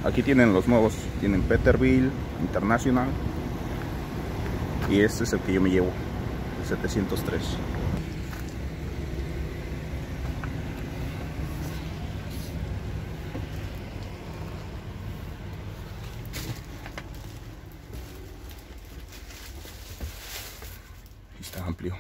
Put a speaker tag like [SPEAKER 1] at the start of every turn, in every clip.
[SPEAKER 1] Aquí tienen los nuevos, tienen Peterbilt, International, y este es el que yo me llevo, el 703. Está amplio.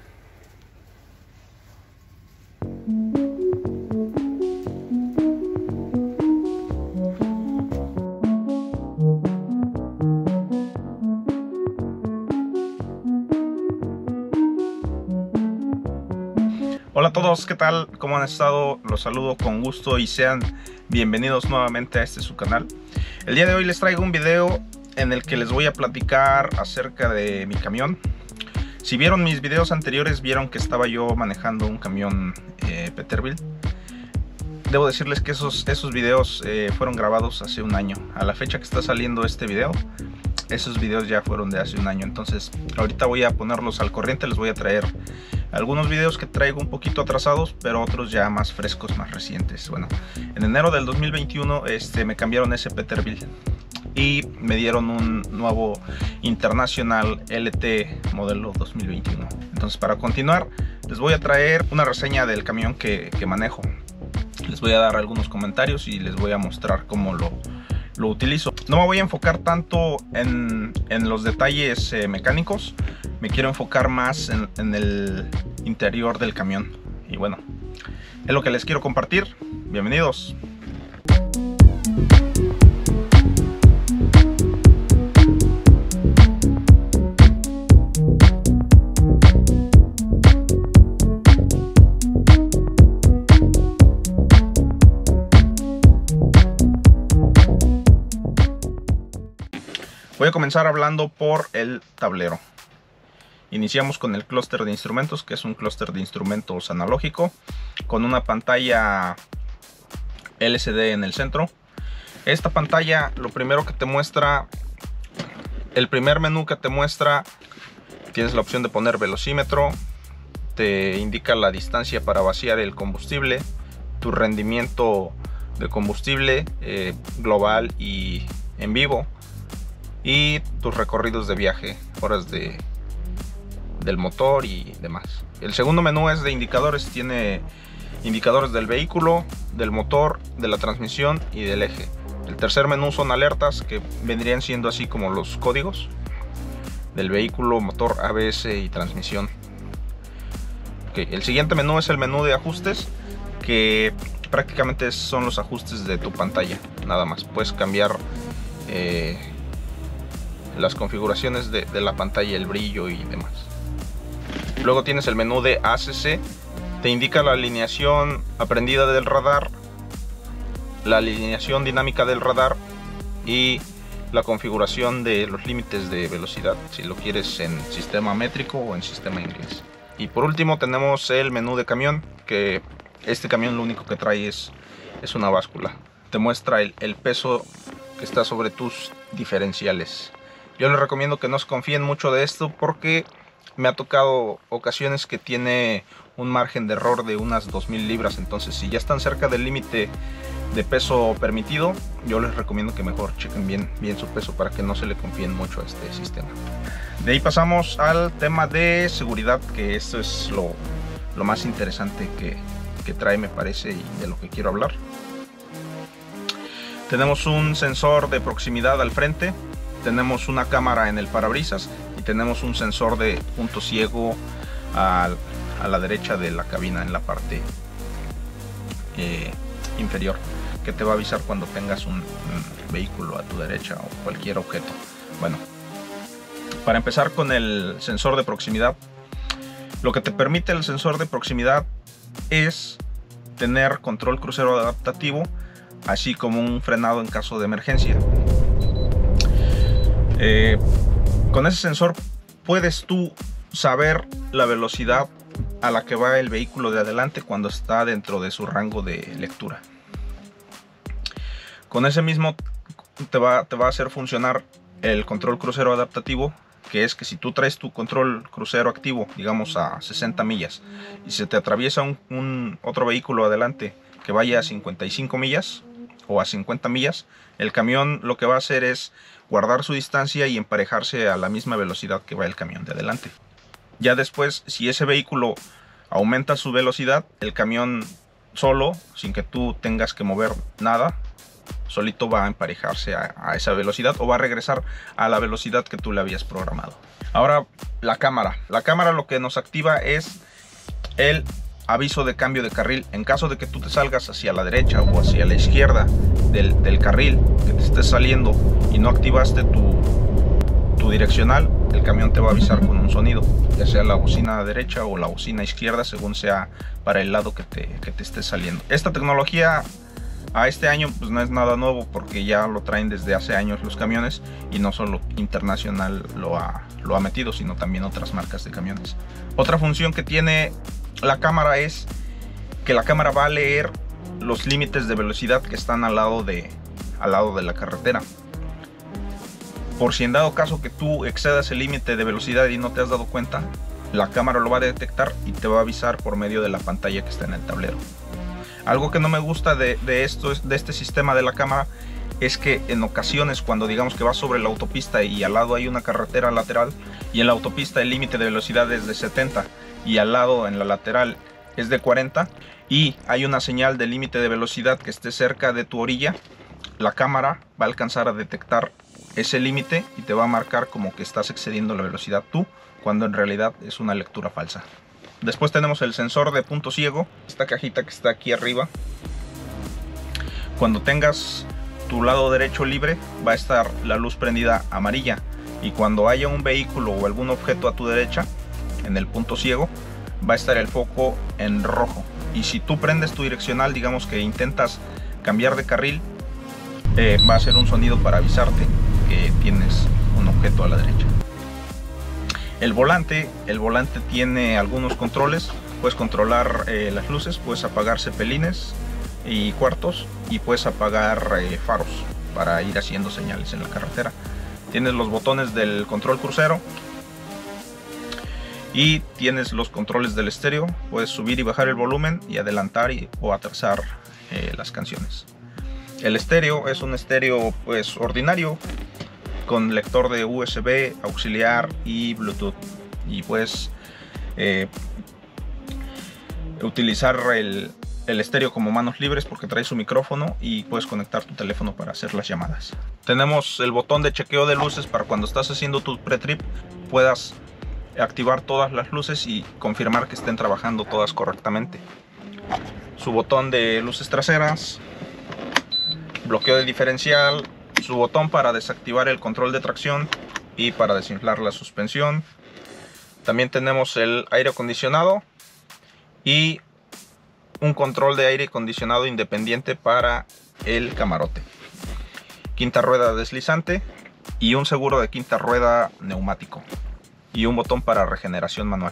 [SPEAKER 1] Hola a todos, ¿qué tal? ¿Cómo han estado? Los saludo con gusto y sean bienvenidos nuevamente a este su canal. El día de hoy les traigo un video en el que les voy a platicar acerca de mi camión. Si vieron mis videos anteriores, vieron que estaba yo manejando un camión Peterbilt. Debo decirles que esos videos fueron grabados hace un año. A la fecha que está saliendo este video, esos videos ya fueron de hace un año. Entonces ahorita voy a ponerlos al corriente. Les voy a traer algunos videos que traigo un poquito atrasados, pero otros ya más frescos, más recientes. Bueno, en enero del 2021 me cambiaron ese Peterbilt y me dieron un nuevo International LT modelo 2021. Entonces, para continuar, les voy a traer una reseña del camión que manejo. Les voy a dar algunos comentarios y les voy a mostrar cómo lo utilizo. No me voy a enfocar tanto en los detalles mecánicos. Me quiero enfocar más en el interior del camión. Y bueno, es lo que les quiero compartir. Bienvenidos. Voy a comenzar hablando por el tablero. Iniciamos con el clúster de instrumentos, que es un clúster de instrumentos analógico con una pantalla LCD en el centro. Esta pantalla, lo primero que te muestra, el primer menú que te muestra, tienes la opción de poner velocímetro, te indica la distancia para vaciar el combustible, tu rendimiento de combustible global y en vivo, y tus recorridos de viaje, horas del motor y demás. El segundo menú es de indicadores, tiene indicadores del vehículo, del motor, de la transmisión y del eje. El tercer menú son alertas, que vendrían siendo así como los códigos del vehículo, motor, ABS y transmisión. El siguiente menú es el menú de ajustes, que prácticamente son los ajustes de tu pantalla, nada más. Puedes cambiar las configuraciones de la pantalla, el brillo y demás. Luego tienes el menú de ACC, te indica la alineación aprendida del radar, la alineación dinámica del radar y la configuración de los límites de velocidad, si lo quieres en sistema métrico o en sistema inglés. Y por último tenemos el menú de camión, que este camión lo único que trae es una báscula. Te muestra el peso que está sobre tus diferenciales. Yo les recomiendo que no se confíen mucho de esto, porque me ha tocado ocasiones que tiene un margen de error de unas 2000 libras. Entonces, si ya están cerca del límite de peso permitido, yo les recomiendo que mejor chequen bien su peso para que no se le confíen mucho a este sistema. De ahí pasamos al tema de seguridad, que esto es lo más interesante que trae, me parece, y de lo que quiero hablar. Tenemos un sensor de proximidad al frente, tenemos una cámara en el parabrisas y tenemos un sensor de punto ciego a la derecha de la cabina, en la parte inferior, que te va a avisar cuando tengas un vehículo a tu derecha o cualquier objeto. Bueno, para empezar con el sensor de proximidad, lo que te permite el sensor de proximidad es tener control crucero adaptativo, así como un frenado en caso de emergencia. Con ese sensor puedes tú saber la velocidad a la que va el vehículo de adelante cuando está dentro de su rango de lectura. Con ese mismo te va a hacer funcionar el control crucero adaptativo, que es que si tú traes tu control crucero activo, digamos a 60 millas, y se te atraviesa otro vehículo adelante que vaya a 55 millas, o a 50 millas, el camión lo que va a hacer es guardar su distancia y emparejarse a la misma velocidad que va el camión de adelante. Ya después, si ese vehículo aumenta su velocidad, el camión solo, sin que tú tengas que mover nada, solito va a emparejarse a esa velocidad o va a regresar a la velocidad que tú le habías programado. Ahora, la cámara. La cámara lo que nos activa es el aviso de cambio de carril. En caso de que tú te salgas hacia la derecha o hacia la izquierda del carril que te estés saliendo y no activaste tu direccional, el camión te va a avisar con un sonido, ya sea la bocina derecha o la bocina izquierda, según sea para el lado que te estés saliendo. Esta tecnología a este año pues no es nada nuevo, porque ya lo traen desde hace años los camiones, y no solo International lo ha metido, sino también otras marcas de camiones. Otra función que tiene la cámara es que la cámara va a leer los límites de velocidad que están al lado de la carretera. Por si en dado caso que tú excedas el límite de velocidad y no te has dado cuenta, la cámara lo va a detectar y te va a avisar por medio de la pantalla que está en el tablero. Algo que no me gusta de este sistema de la cámara es que en ocasiones, cuando digamos que vas sobre la autopista y al lado hay una carretera lateral, y en la autopista el límite de velocidad es de 70 y al lado en la lateral es de 40, y hay una señal de límite de velocidad que esté cerca de tu orilla, la cámara va a alcanzar a detectar ese límite y te va a marcar como que estás excediendo la velocidad tú, cuando en realidad es una lectura falsa. Después tenemos el sensor de punto ciego, esta cajita que está aquí arriba. Cuando tengas tu lado derecho libre, va a estar la luz prendida amarilla, y cuando haya un vehículo o algún objeto a tu derecha, en el punto ciego, va a estar el foco en rojo. Y si tú prendes tu direccional, digamos que intentas cambiar de carril, va a hacer un sonido para avisarte que tienes un objeto a la derecha. El volante tiene algunos controles. Puedes controlar las luces, puedes apagar cepelines y cuartos, y puedes apagar faros para ir haciendo señales en la carretera. Tienes los botones del control crucero y tienes los controles del estéreo. Puedes subir y bajar el volumen y adelantar o atrasar las canciones. El estéreo es un estéreo pues ordinario, con lector de USB, auxiliar y Bluetooth, y puedes utilizar el estéreo como manos libres porque trae su micrófono, y puedes conectar tu teléfono para hacer las llamadas. Tenemos el botón de chequeo de luces para cuando estás haciendo tu pre-trip puedas activar todas las luces y confirmar que estén trabajando todas correctamente. Su botón de luces traseras, bloqueo de diferencial, su botón para desactivar el control de tracción y para desinflar la suspensión. También tenemos el aire acondicionado y un control de aire acondicionado independiente para el camarote. Quinta rueda deslizante y un seguro de quinta rueda neumático, y un botón para regeneración manual.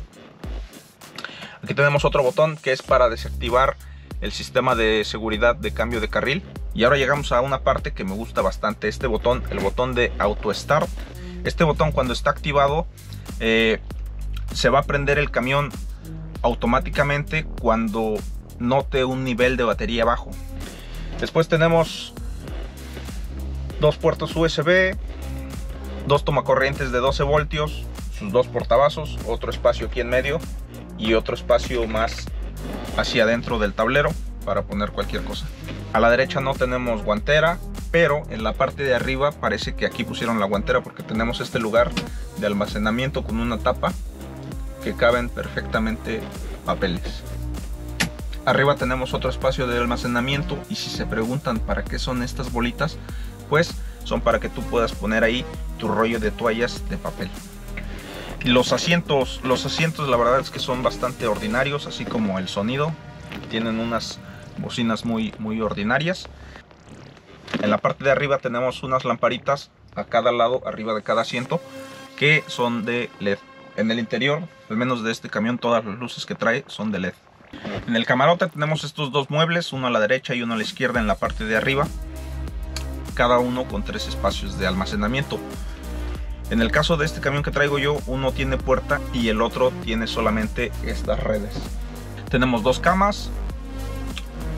[SPEAKER 1] Aquí tenemos otro botón que es para desactivar el sistema de seguridad de cambio de carril. Y ahora llegamos a una parte que me gusta bastante, este botón, el botón de Auto Start. Este botón, cuando está activado, se va a prender el camión automáticamente cuando note un nivel de batería bajo. Después tenemos dos puertos USB, dos tomacorrientes de 12 voltios, sus dos portavasos, otro espacio aquí en medio y otro espacio más hacia adentro del tablero para poner cualquier cosa. A la derecha no tenemos guantera, pero en la parte de arriba parece que aquí pusieron la guantera, porque tenemos este lugar de almacenamiento con una tapa que caben perfectamente papeles. Arriba tenemos otro espacio de almacenamiento, y si se preguntan para qué son estas bolitas, pues son para que tú puedas poner ahí tu rollo de toallas de papel. Los asientos la verdad es que son bastante ordinarios, así como el sonido. Tienen unas bocinas muy ordinarias. En la parte de arriba tenemos unas lamparitas a cada lado, arriba de cada asiento, que son de LED. En el interior, al menos de este camión, todas las luces que trae son de LED. En el camarote tenemos estos dos muebles, uno a la derecha y uno a la izquierda en la parte de arriba, cada uno con 3 espacios de almacenamiento. En el caso de este camión que traigo yo, uno tiene puerta y el otro tiene solamente estas redes. Tenemos dos camas,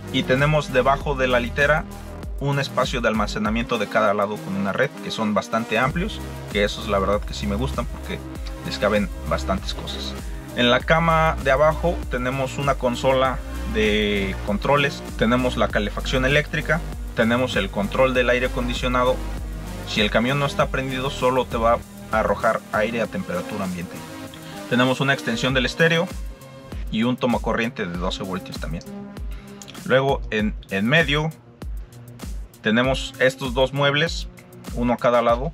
[SPEAKER 1] Y tenemos debajo de la litera un espacio de almacenamiento de cada lado con una red, que son bastante amplios, que esos la verdad que sí me gustan porque les caben bastantes cosas. En la cama de abajo tenemos una consola de controles, tenemos la calefacción eléctrica, tenemos el control del aire acondicionado. Si el camión no está prendido, solo te va a arrojar aire a temperatura ambiente. Tenemos una extensión del estéreo y un tomacorriente de 12 voltios también. Luego en medio tenemos estos dos muebles, uno a cada lado.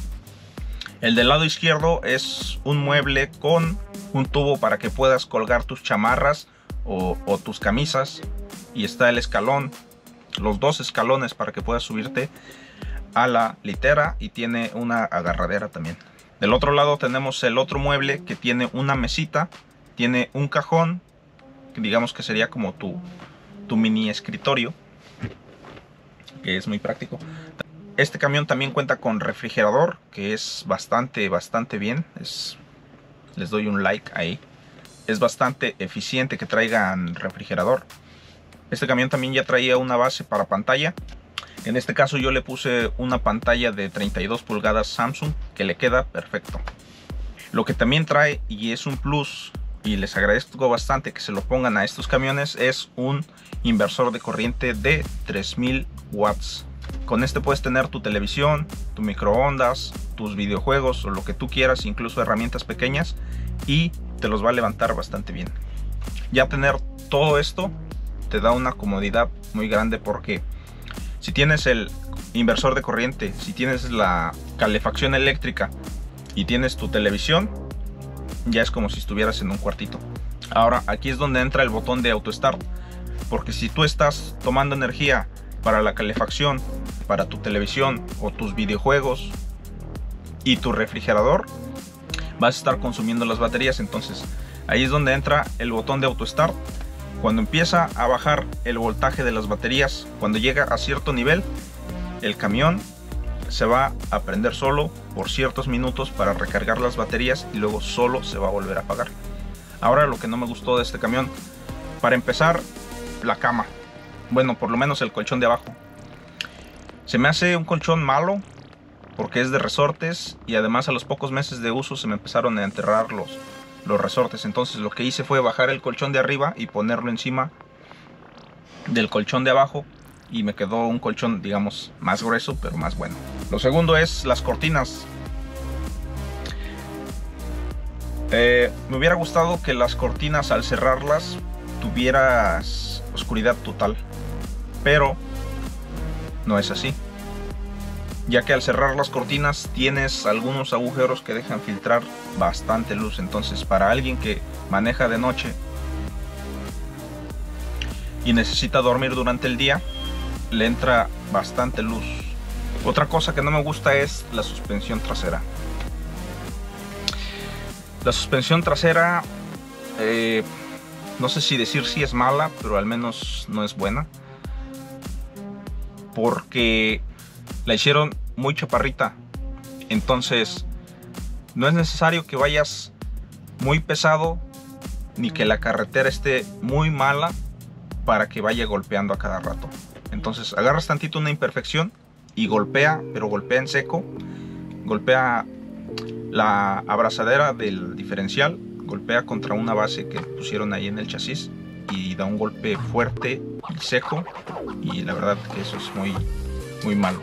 [SPEAKER 1] El del lado izquierdo es un mueble con un tubo para que puedas colgar tus chamarras o tus camisas. Y está el escalón, los dos escalones para que puedas subirte a la litera, y tiene una agarradera también. Del otro lado tenemos el otro mueble que tiene una mesita, tiene un cajón, que digamos que sería como tu mini escritorio, que es muy práctico. Este camión también cuenta con refrigerador, que es bastante bien. Les doy un like ahí. Es bastante eficiente que traigan refrigerador. Este camión también ya traía una base para pantalla. En este caso yo le puse una pantalla de 32 pulgadas Samsung, que le queda perfecto. Lo que también trae, y es un plus, y les agradezco bastante que se lo pongan a estos camiones, es un inversor de corriente de 3000 watts. Con este puedes tener tu televisión, tu microondas, tus videojuegos o lo que tú quieras, incluso herramientas pequeñas, y te los va a levantar bastante bien. Ya tener todo esto te da una comodidad muy grande, porque si tienes el inversor de corriente, si tienes la calefacción eléctrica y tienes tu televisión, ya es como si estuvieras en un cuartito. Ahora aquí es donde entra el botón de auto start, porque si tú estás tomando energía para la calefacción, para tu televisión o tus videojuegos y tu refrigerador, vas a estar consumiendo las baterías. Entonces ahí es donde entra el botón de auto start. Cuando empieza a bajar el voltaje de las baterías, cuando llega a cierto nivel, el camión se va a prender solo por ciertos minutos para recargar las baterías, y luego solo se va a volver a apagar. Ahora, lo que no me gustó de este camión, para empezar, la cama. Bueno, por lo menos el colchón de abajo. Se me hace un colchón malo porque es de resortes, y además a los pocos meses de uso se me empezaron a enterrar los resortes. Entonces lo que hice fue bajar el colchón de arriba y ponerlo encima del colchón de abajo, y me quedó un colchón, digamos, más grueso pero más bueno. Lo segundo es las cortinas. Me hubiera gustado que las cortinas, al cerrarlas, tuvieras oscuridad total, pero no es así, ya que al cerrar las cortinas tienes algunos agujeros que dejan filtrar bastante luz. Entonces, para alguien que maneja de noche y necesita dormir durante el día, le entra bastante luz. Otra cosa que no me gusta es la suspensión trasera. La suspensión trasera, no sé si decir si es mala, pero al menos no es buena, porque la hicieron muy chaparrita. Entonces no es necesario que vayas muy pesado, ni que la carretera esté muy mala para que vaya golpeando a cada rato. Entonces agarras tantito una imperfección y golpea, pero golpea en seco. Golpea la abrazadera del diferencial, golpea contra una base que pusieron ahí en el chasis, y da un golpe fuerte y seco, y la verdad que eso es muy malo.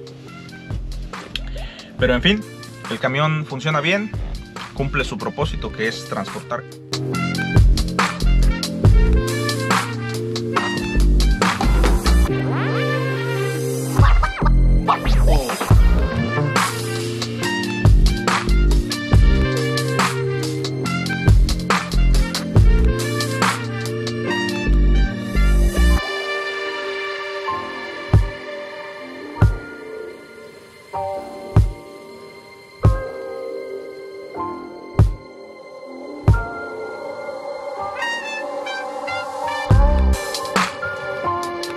[SPEAKER 1] Pero en fin, el camión funciona bien, cumple su propósito, que es transportar.